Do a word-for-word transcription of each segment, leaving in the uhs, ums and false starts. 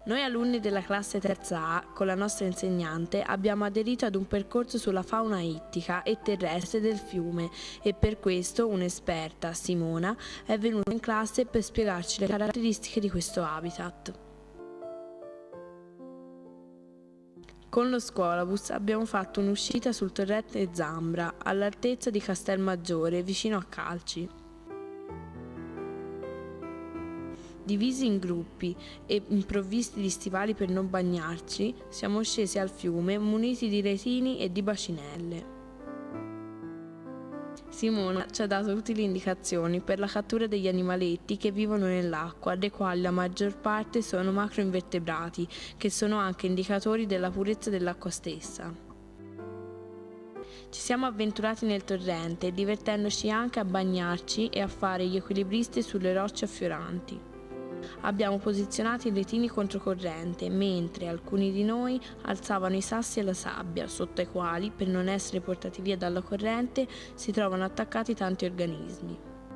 Noi alunni della classe terza A, con la nostra insegnante, abbiamo aderito ad un percorso sulla fauna ittica e terrestre del fiume e per questo un'esperta, Simona, è venuta in classe per spiegarci le caratteristiche di questo habitat. Con lo scuolabus abbiamo fatto un'uscita sul torrente Zambra, all'altezza di Castelmaggiore, vicino a Calci. Divisi in gruppi e improvvisti di stivali per non bagnarci, siamo scesi al fiume muniti di retini e di bacinelle. Simona ci ha dato utili indicazioni per la cattura degli animaletti che vivono nell'acqua, dei quali la maggior parte sono macroinvertebrati, che sono anche indicatori della purezza dell'acqua stessa. Ci siamo avventurati nel torrente, divertendoci anche a bagnarci e a fare gli equilibristi sulle rocce affioranti. Abbiamo posizionato i retini controcorrente, mentre alcuni di noi alzavano i sassi e la sabbia, sotto ai quali, per non essere portati via dalla corrente, si trovano attaccati tanti organismi.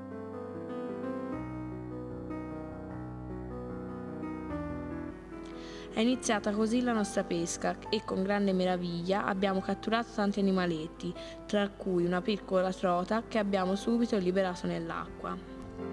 È iniziata così la nostra pesca e con grande meraviglia abbiamo catturato tanti animaletti, tra cui una piccola trota che abbiamo subito liberato nell'acqua.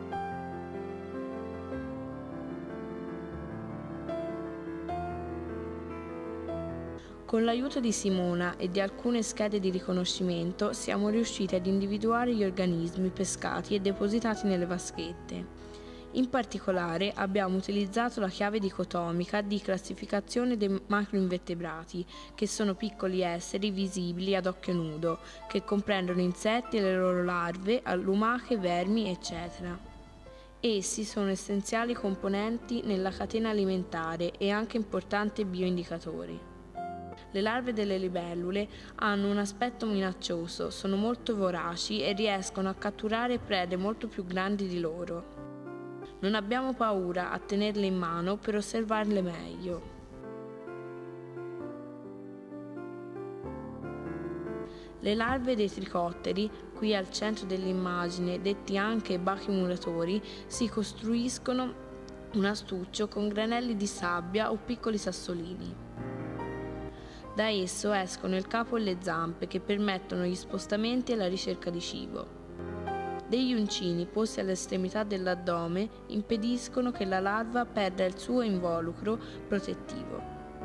Con l'aiuto di Simona e di alcune schede di riconoscimento siamo riusciti ad individuare gli organismi pescati e depositati nelle vaschette. In particolare abbiamo utilizzato la chiave dicotomica di classificazione dei macroinvertebrati, che sono piccoli esseri visibili ad occhio nudo, che comprendono insetti e le loro larve, lumache, vermi, eccetera. Essi sono essenziali componenti nella catena alimentare e anche importanti bioindicatori. Le larve delle libellule hanno un aspetto minaccioso, sono molto voraci e riescono a catturare prede molto più grandi di loro. Non abbiamo paura a tenerle in mano per osservarle meglio. Le larve dei tricotteri, qui al centro dell'immagine, detti anche bachi muratori, si costruiscono un astuccio con granelli di sabbia o piccoli sassolini. Da esso escono il capo e le zampe che permettono gli spostamenti e la ricerca di cibo. Degli uncini posti all'estremità dell'addome impediscono che la larva perda il suo involucro protettivo.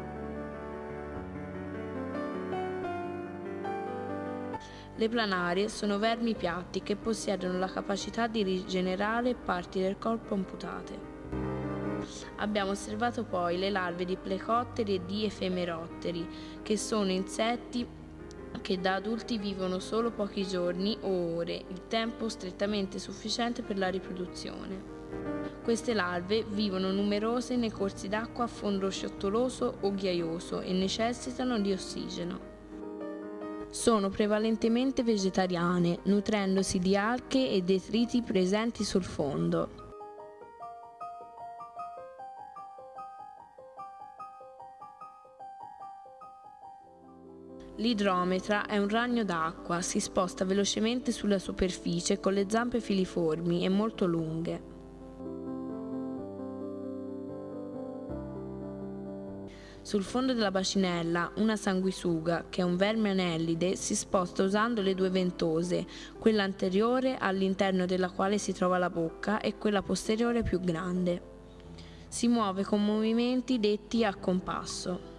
Le planarie sono vermi piatti che possiedono la capacità di rigenerare parti del corpo amputate. Abbiamo osservato poi le larve di plecotteri e di efemerotteri, che sono insetti che da adulti vivono solo pochi giorni o ore, il tempo strettamente sufficiente per la riproduzione. Queste larve vivono numerose nei corsi d'acqua a fondo sciottoloso o ghiaioso e necessitano di ossigeno. Sono prevalentemente vegetariane, nutrendosi di alghe e detriti presenti sul fondo. L'idrometra è un ragno d'acqua, si sposta velocemente sulla superficie con le zampe filiformi e molto lunghe. Sul fondo della bacinella, una sanguisuga, che è un verme anellide, si sposta usando le due ventose, quella anteriore all'interno della quale si trova la bocca e quella posteriore più grande. Si muove con movimenti detti a compasso.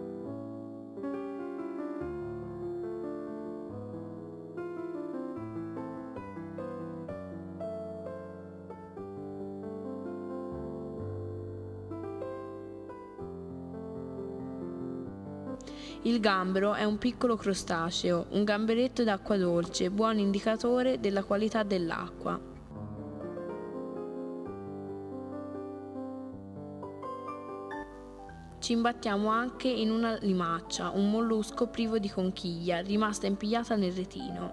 Il gambero è un piccolo crostaceo, un gamberetto d'acqua dolce, buon indicatore della qualità dell'acqua. Ci imbattiamo anche in una limaccia, un mollusco privo di conchiglia, rimasta impigliata nel retino.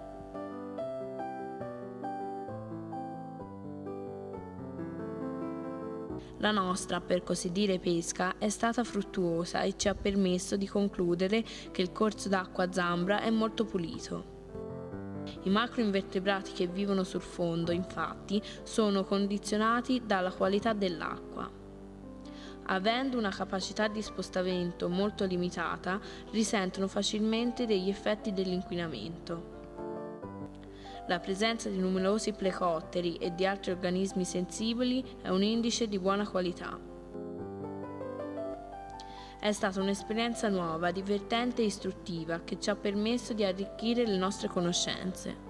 La nostra, per così dire, pesca è stata fruttuosa e ci ha permesso di concludere che il corso d'acqua Zambra è molto pulito. I macroinvertebrati che vivono sul fondo, infatti, sono condizionati dalla qualità dell'acqua. avendo una capacità di spostamento molto limitata, risentono facilmente degli effetti dell'inquinamento. La presenza di numerosi plecotteri e di altri organismi sensibili è un indice di buona qualità. È stata un'esperienza nuova, divertente e istruttiva che ci ha permesso di arricchire le nostre conoscenze.